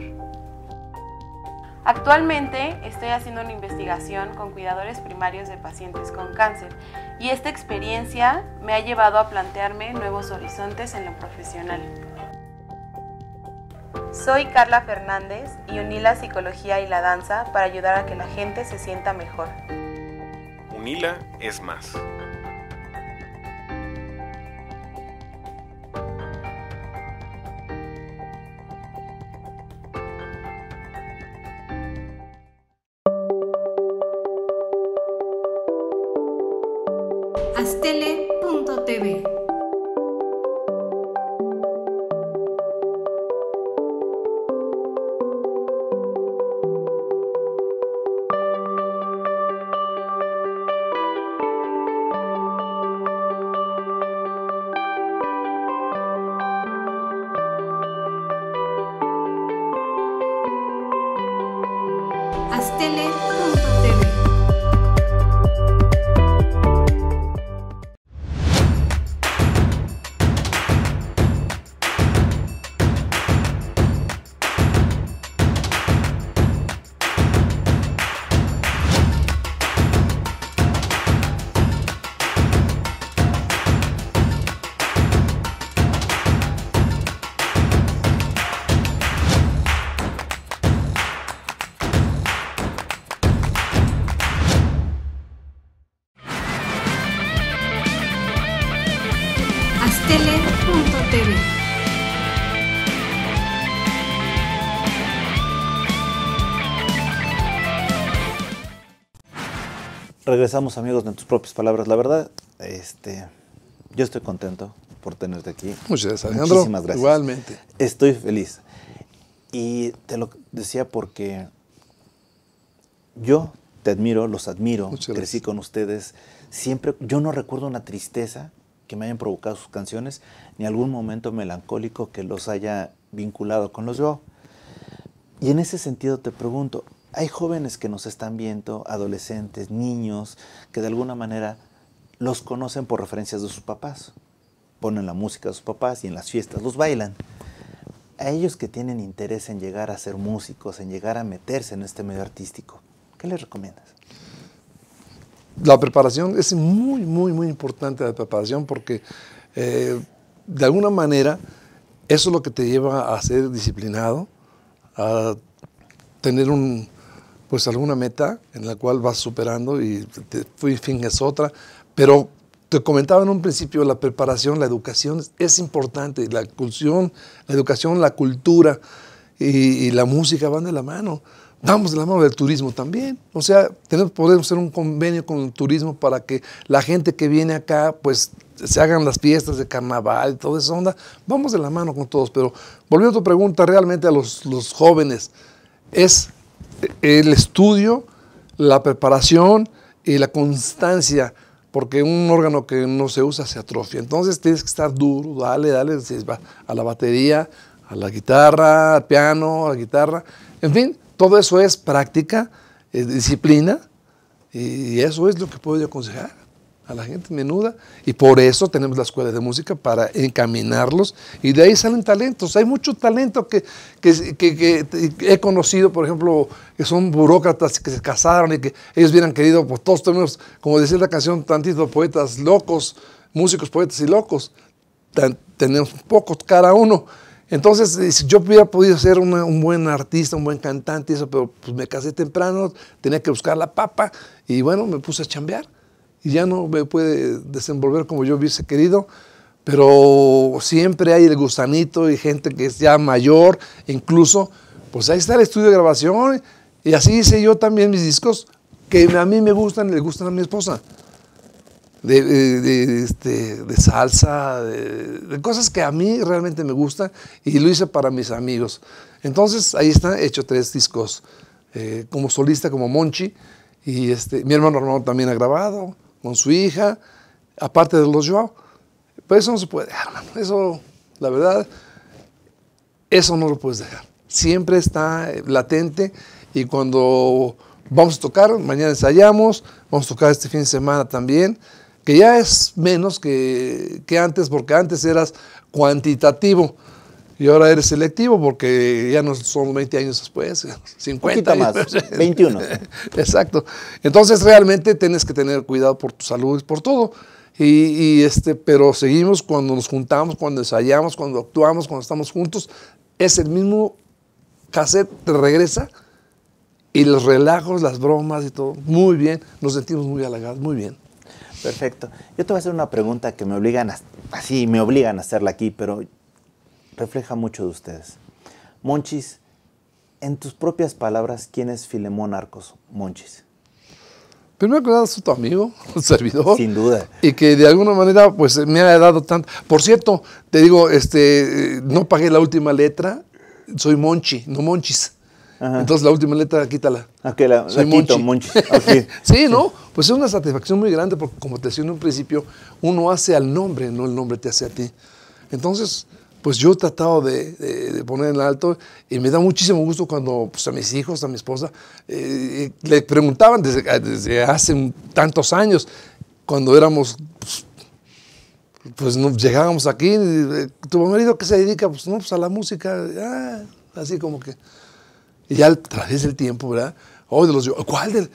Actualmente estoy haciendo una investigación con cuidadores primarios de pacientes con cáncer y esta experiencia me ha llevado a plantearme nuevos horizontes en lo profesional. Soy Carla Fernández y uní la psicología y la danza para ayudar a que la gente se sienta mejor. Unila es más. Astele punto T V. Astele punto T V. regresamos, amigos, en tus propias palabras. La verdad, este, yo estoy contento por tenerte aquí. Muchas gracias, Alejandro. Muchísimas gracias. Igualmente. Estoy feliz. Y te lo decía porque yo te admiro, los admiro, Muchas crecí gracias. con ustedes. Siempre, yo no recuerdo una tristeza que me hayan provocado sus canciones, ni algún momento melancólico que los haya vinculado con los Joao. Y en ese sentido te pregunto, hay jóvenes que nos están viendo, adolescentes, niños, que de alguna manera los conocen por referencias de sus papás. Ponen la música de sus papás y en las fiestas los bailan. A ellos que tienen interés en llegar a ser músicos, en llegar a meterse en este medio artístico, ¿qué les recomiendas? La preparación es muy, muy, muy importante, la preparación, porque eh, de alguna manera eso es lo que te lleva a ser disciplinado, a tener un, pues alguna meta en la cual vas superando y te, te finges otra, pero te comentaba en un principio, la preparación, la educación es, es importante, la cultura, la educación, la cultura y, y la música van de la mano. Vamos de la mano del turismo también. O sea, tenemos, podemos hacer un convenio con el turismo para que la gente que viene acá, pues, se hagan las fiestas de carnaval y toda esa onda. Vamos de la mano con todos. Pero, volviendo a tu pregunta, realmente a los, los jóvenes, es el estudio, la preparación y la constancia, porque un órgano que no se usa se atrofia. Entonces, tienes que estar duro, dale, dale, a la batería, a la guitarra, al piano, a la guitarra, en fin. Todo eso es práctica, es disciplina, y eso es lo que puedo yo aconsejar a la gente menuda. Y por eso tenemos la escuela de música, para encaminarlos, y de ahí salen talentos. Hay mucho talento que, que, que, que he conocido, por ejemplo, que son burócratas que se casaron y que ellos hubieran querido, pues todos tenemos, como decía la canción, tantito poetas locos, músicos, poetas y locos. Tan, tenemos pocos cada uno. Entonces, si yo hubiera podido ser una, un buen artista, un buen cantante, eso, pero pues me casé temprano, tenía que buscar la papa, y bueno, me puse a chambear, y ya no me puede desenvolver como yo hubiese querido, pero siempre hay el gusanito y gente que es ya mayor, incluso, pues ahí está el estudio de grabación, y así hice yo también mis discos, que a mí me gustan y le gustan a mi esposa. De, de, de, este, de salsa, de, de cosas que a mí realmente me gustan, y lo hice para mis amigos. Entonces ahí está, he hecho tres discos eh, como solista, como Monchi, y este, mi hermano Armando también ha grabado con su hija, aparte de los Joao. Pero eso no se puede dejar, hermano. Eso, la verdad, eso no lo puedes dejar. Siempre está latente, y cuando vamos a tocar, mañana ensayamos, vamos a tocar este fin de semana también, que ya es menos que, que antes, porque antes eras cuantitativo y ahora eres selectivo, porque ya no son veinte años después, cincuenta Un poquito más, veintiuno. Exacto. Entonces realmente tienes que tener cuidado por tu salud y por todo. Y, y este, pero seguimos cuando nos juntamos, cuando ensayamos, cuando actuamos, cuando estamos juntos. Es el mismo cassette, te regresa, y los relajos, las bromas y todo, muy bien. Nos sentimos muy halagados, muy bien. Perfecto. Yo te voy a hacer una pregunta que me obligan a, así me obligan a hacerla aquí, pero refleja mucho de ustedes. Monchis, en tus propias palabras, ¿quién es Filemón Arcos Monchis? Primero que nada, soy tu amigo, un servidor. Sin duda. Y que de alguna manera, pues, me ha dado tanto. Por cierto, te digo, este, no pagué la última letra, soy Monchi, no Monchis. Ajá. Entonces la última letra, quítala. Ok, la, soy la quito, Monchi. Monchi. Okay. Sí, ¿no? Pues es una satisfacción muy grande, porque como te decía en un principio, uno hace al nombre, no el nombre te hace a ti. Entonces, pues yo he tratado de, de, de poner en alto, y me da muchísimo gusto cuando pues, a mis hijos, a mi esposa, eh, le preguntaban desde, desde hace tantos años, cuando éramos, pues, pues no, llegábamos aquí, ¿tu marido qué se dedica? Pues no, pues a la música, ah, así como que... Y ya a través del tiempo, ¿verdad? Oh, de los Joao. ¿Cuál del?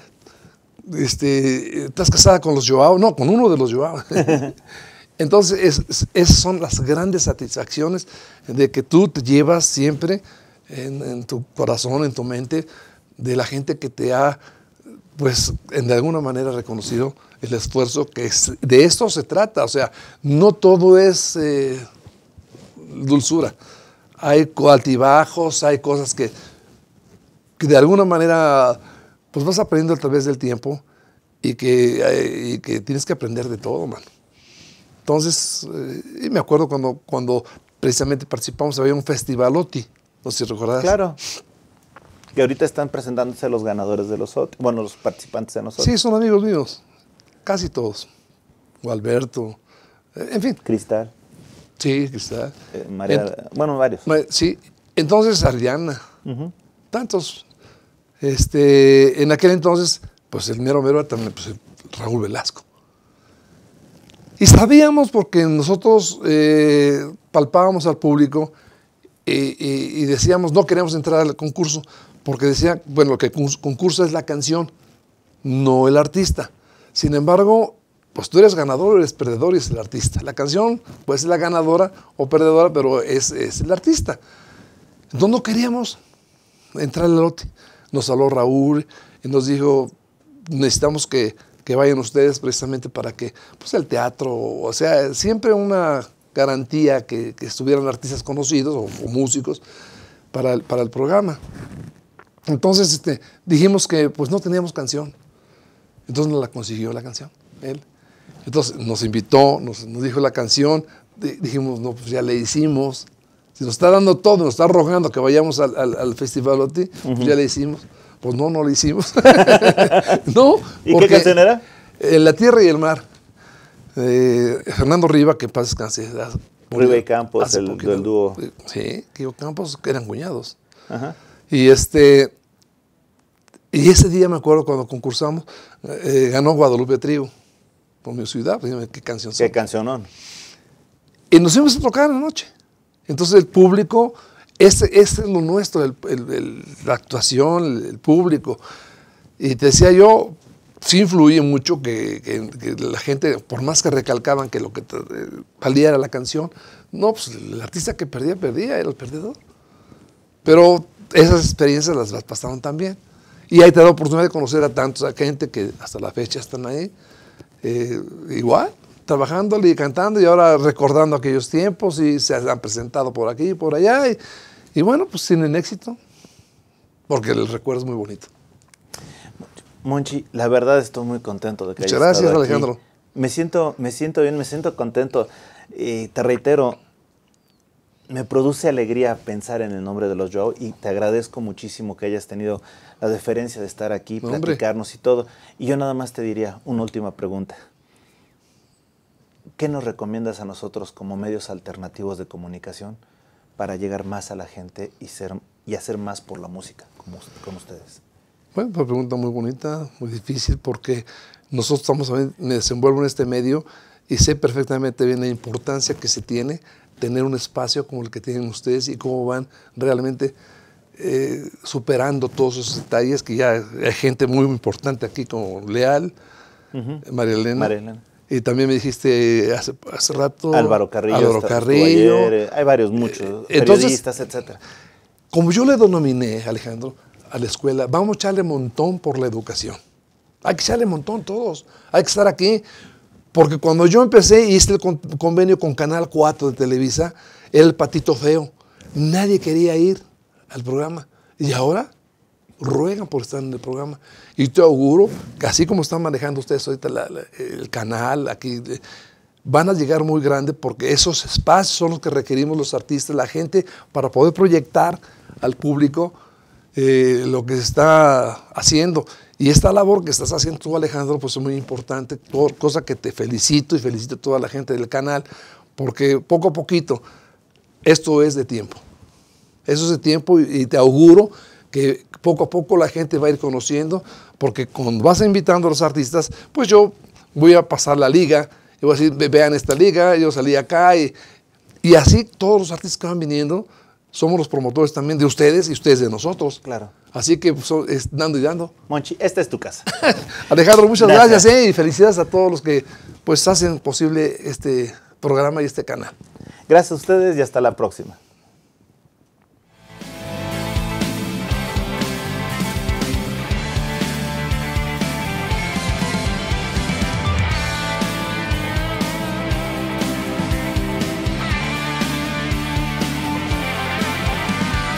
Este, ¿estás casada con los Joao? No, con uno de los Joao. Entonces, es, esas son las grandes satisfacciones de que tú te llevas siempre en, en tu corazón, en tu mente, de la gente que te ha, pues, en, de alguna manera reconocido el esfuerzo, que es, de esto se trata. O sea, no todo es eh, dulzura. Hay altibajos, hay cosas que... que de alguna manera pues vas aprendiendo a través del tiempo, y que, eh, y que tienes que aprender de todo, mano. Entonces, eh, y me acuerdo cuando, cuando precisamente participamos, había un festivalotti, no sé si recordarás. Claro. Que ahorita están presentándose los ganadores de los otros, bueno, los participantes de nosotros. Sí, son amigos míos, casi todos. O Alberto, eh, en fin. Cristal. Sí, Cristal. Eh, María, Ent- bueno, varios. Sí, entonces Ariana, Uh-huh. tantos. Este, en aquel entonces, pues el mero mero era también pues, Raúl Velasco. Y sabíamos porque nosotros eh, palpábamos al público y, y, y decíamos, no queremos entrar al concurso, porque decía, bueno, lo que concurso es la canción, no el artista. Sin embargo, pues tú eres ganador o eres perdedor y es el artista. La canción puede ser la ganadora o perdedora, pero es, es el artista. Entonces no queríamos entrar al lote. Nos habló Raúl y nos dijo, necesitamos que, que vayan ustedes precisamente para que, pues el teatro, o sea, siempre una garantía que, que estuvieran artistas conocidos o, o músicos para el, para el programa. Entonces este, dijimos que pues no teníamos canción. Entonces nos la consiguió la canción, él. Entonces nos invitó, nos, nos dijo la canción, dijimos, no, pues ya le hicimos. Si nos está dando todo, nos está rogando que vayamos al, al, al Festivalotti, uh-huh. pues ya le hicimos. Pues no, no le hicimos. No. ¿Y qué canción era? Eh, La Tierra y el Mar. Eh, Fernando Riva, que paz descanse. Riva y Campos, el, del dúo. Sí, que Campos, que eran cuñados. Ajá. Y este... Y ese día me acuerdo cuando concursamos, eh, ganó Guadalupe Trigo, por mi ciudad. Dime, ¿qué canción son? ¿Qué cancionón? Y nos fuimos a tocar en la noche. Entonces el público, ese, ese es lo nuestro, el, el, el, la actuación, el, el público. Y te decía yo, sí influye mucho que, que, que la gente, por más que recalcaban que lo que te, eh, valía era la canción, no, pues el artista que perdía, perdía, era el perdedor. Pero esas experiencias las, las pasaron también. Y ahí te da la oportunidad de conocer a tantos, a gente que hasta la fecha están ahí, eh, igual, trabajándole y cantando y ahora recordando aquellos tiempos y se han presentado por aquí y por allá. Y, y bueno, pues tienen éxito, porque el recuerdo es muy bonito. Monchi, la verdad estoy muy contento de que Muchas hayas gracias, estado Alejandro. aquí. Me siento, me siento bien, me siento contento. Y te reitero, me produce alegría pensar en el nombre de los Joao y te agradezco muchísimo que hayas tenido la deferencia de estar aquí, no, platicarnos hombre. y todo. Y yo nada más te diría una última pregunta. ¿Qué nos recomiendas a nosotros como medios alternativos de comunicación para llegar más a la gente y, ser, y hacer más por la música como, como ustedes? Bueno, una pregunta muy bonita, muy difícil, porque nosotros estamos, me desenvuelvo en este medio y sé perfectamente bien la importancia que se tiene tener un espacio como el que tienen ustedes y cómo van realmente eh, superando todos esos detalles, que ya hay gente muy importante aquí como Leal, uh-huh. María Elena. María Elena. Y también me dijiste hace, hace rato... Álvaro Carrillo. Álvaro Carrillo. Ayer, hay varios, muchos, eh, periodistas, etcétera. Como yo le denominé, Alejandro, a la escuela, vamos a echarle montón por la educación. Hay que echarle montón todos. Hay que estar aquí. Porque cuando yo empecé y hice el con, convenio con Canal cuatro de Televisa, era el patito feo. Nadie quería ir al programa. Y ahora ruegan por estar en el programa. Y te auguro que así como están manejando ustedes ahorita la, la, el canal, aquí, van a llegar muy grande porque esos espacios son los que requerimos los artistas, la gente, para poder proyectar al público eh, lo que se está haciendo. Y esta labor que estás haciendo tú, Alejandro, pues es muy importante, por cosa que te felicito y felicito a toda la gente del canal, porque poco a poquito, esto es de tiempo. Eso es de tiempo y, y te auguro que poco a poco la gente va a ir conociendo, porque cuando vas invitando a los artistas, pues yo voy a pasar la liga, y voy a decir, vean esta liga, yo salí acá, y, y así todos los artistas que van viniendo, somos los promotores también de ustedes y ustedes de nosotros. Claro. Así que pues, es dando y dando. Monchi, esta es tu casa. Alejandro, muchas gracias, gracias eh, y felicidades a todos los que pues hacen posible este programa y este canal. Gracias a ustedes y hasta la próxima.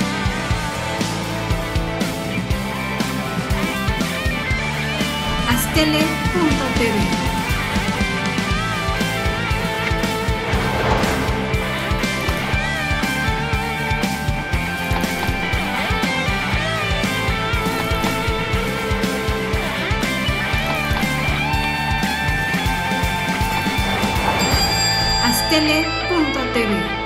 Hasta Astele punto t v. Astele punto t v.